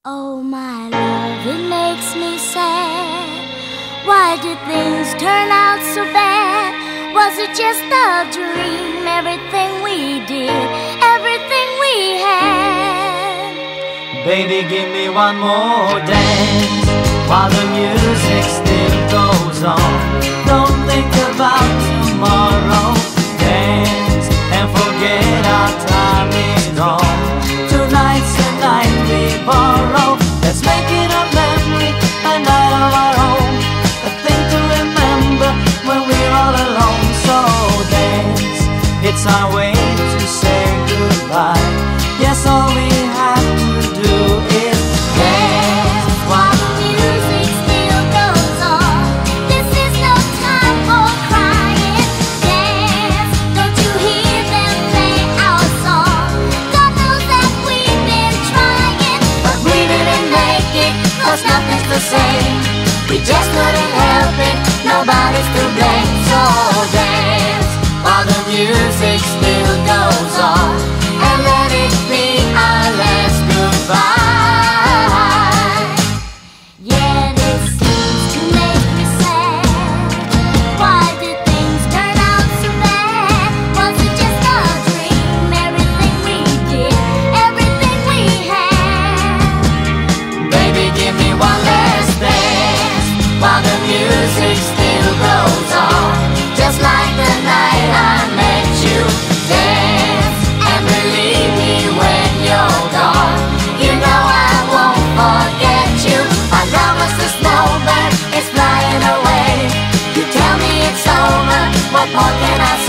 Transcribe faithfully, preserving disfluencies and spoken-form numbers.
Oh my love, it makes me sad. Why did things turn out so bad? Was it just a dream? Everything we did, everything we had. Baby, give me one more dance while the music still goes on. Don't think about tomorrow. Dance and forget our time is gone. Tonight's the night we borrow. Let's make it a memory, a night of our own, a thing to remember when we're all alone. So dance, it's our way to say goodbye. Yes, all we have to do is dance while the music still goes on. This is no time for crying. Dance, don't you hear them play our song? God knows that we've been trying, but we didn't make it, 'cause nothing's the same. We just couldn't help it, nobody's to blame. So dance while the music still goes on, and let it be our last goodbye. Yeah, this seems to make me sad. Why did things turn out so bad? Was it just a dream? Everything we did, everything we had. Baby, give me one last dance while the music still goes on. Just like the night I met you. Dance and believe me when you're gone. You know I won't forget you. Our love was the snowbird, it's flying away. You tell me it's over, what more can I say?